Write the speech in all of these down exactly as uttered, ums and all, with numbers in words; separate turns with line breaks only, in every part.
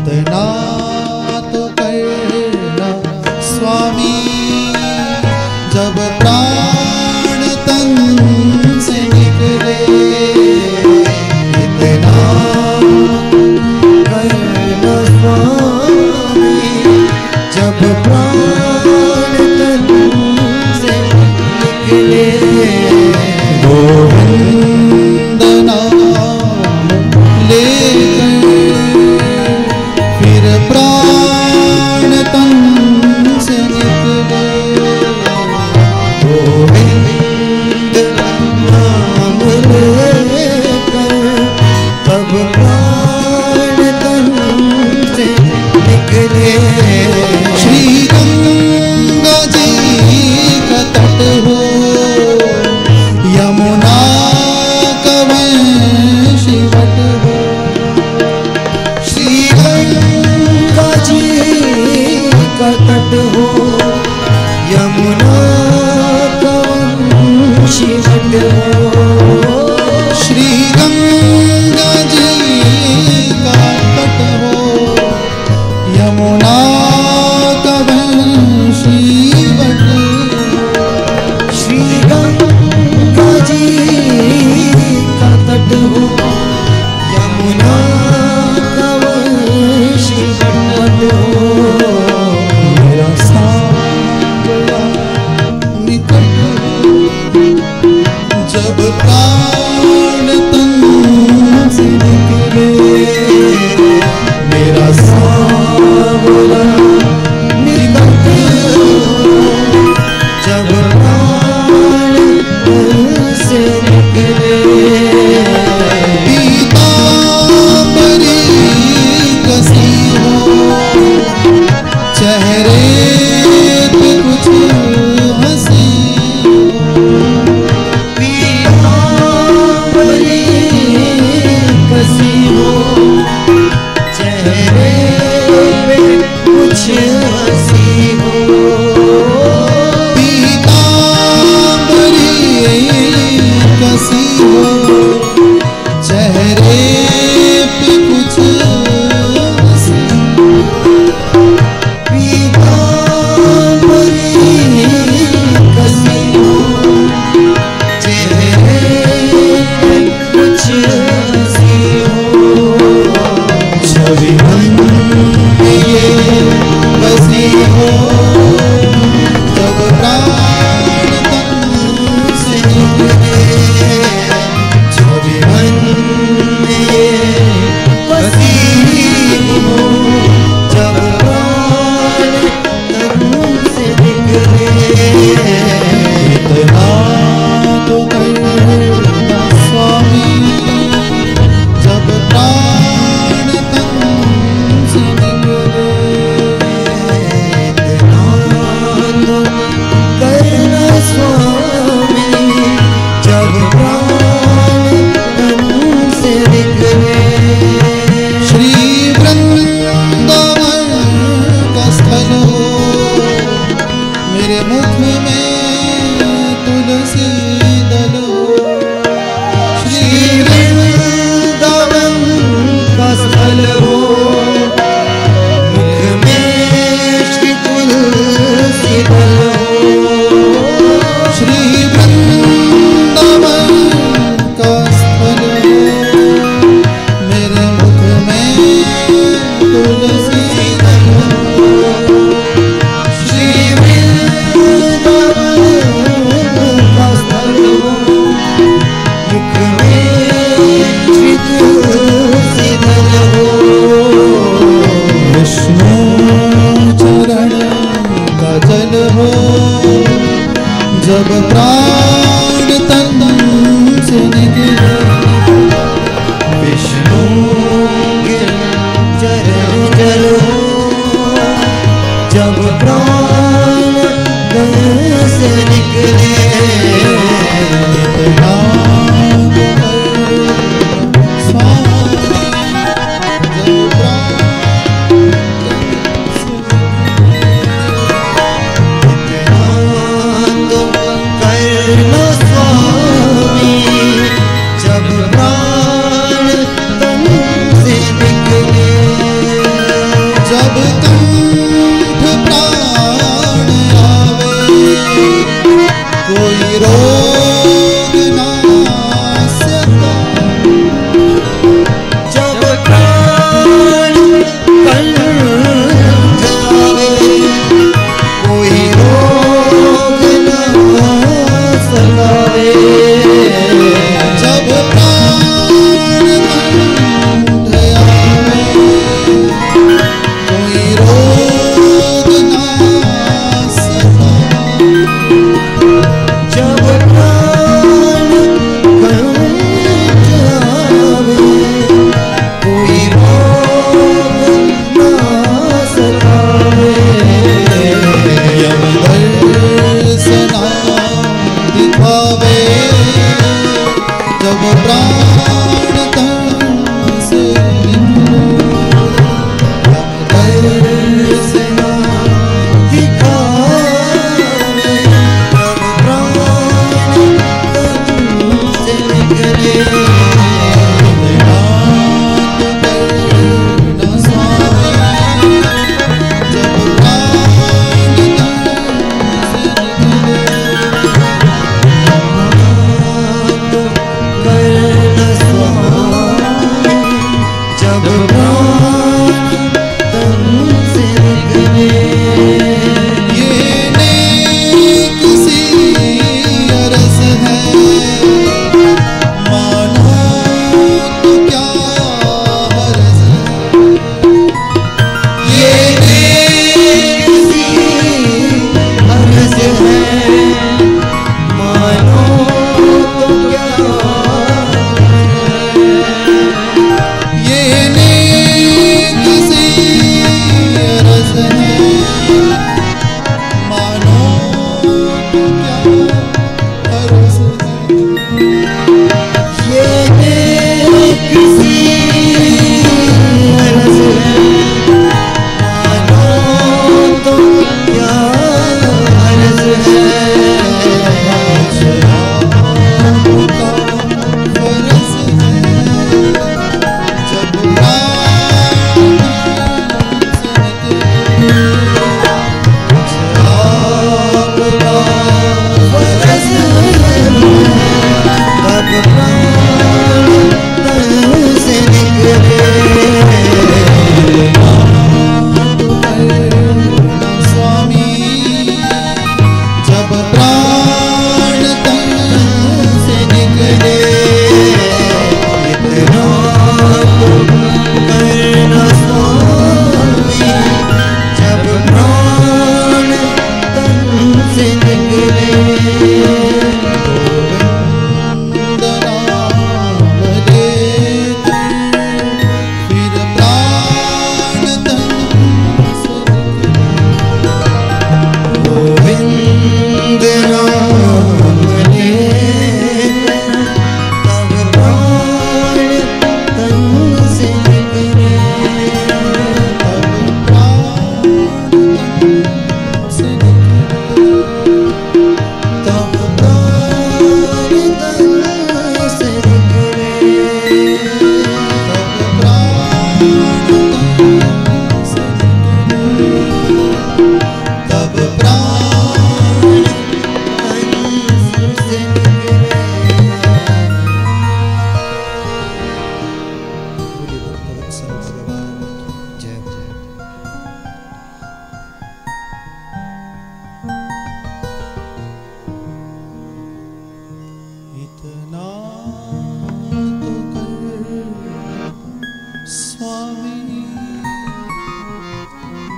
इतना तो करना स्वामी, जब प्राण तन से निकले। इतना करना स्वामी, जब प्राण तन से निकले। गोविंद नाम लेकर फिर प्राण तन से निकले। गोविंद नाम लेकर तब प्राण तन से निकले। श्री गंगा जी का तट हो, यमुना का वंशी वट हो। श्री गंगा जी का तट हो, यमुना का वंशी वट हो। श्री गंगा जी का तट हो, यमुना का वंशी वट हो। श्री गंगा जी का तट हो, यमुना का वंशी वट हो। मेरा सावरा निकट जब प्राण तन से निकले। मेरा सावरा निकट जब प्राण तन से निकले। पीतांबरी कसी हो, चेहरे पे कुछ हंसी हो। पीतांबरी कसी हो, चेहरे पे कुछ हंसी हो। पीतांबरी कसी हो, चेहरे पे कुछ हंसी। पीतांबरी कसी हो, चेहरे पे कुछ हंसी हो। छवि मन में ये बसी हो, जब प्राण तन से निकले। छवि मन में ये बसी हो, जब प्राण तन से निकले। इतना तो करना स्वामी, जब प्राण तन से निकले। इतना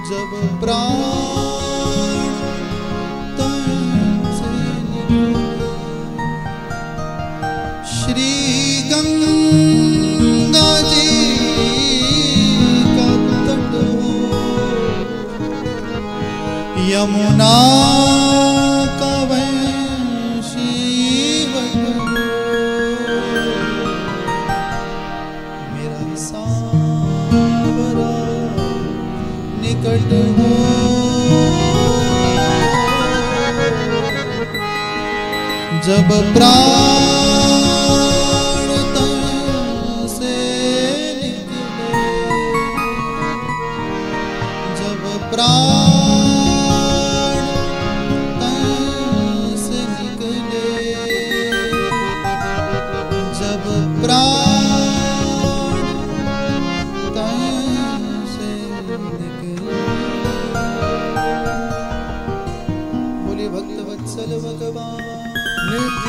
जब प्राण तन से निकले। श्री गंगा जी का तट हो, यमुना का वंशी वट हो, मेरा सांवरा निकट हो। जब प्राण तन से निकले, जब प्राण तन से निकले, जब प्राण तन से निकले। बोलिए भक्त वत्सल भगवान।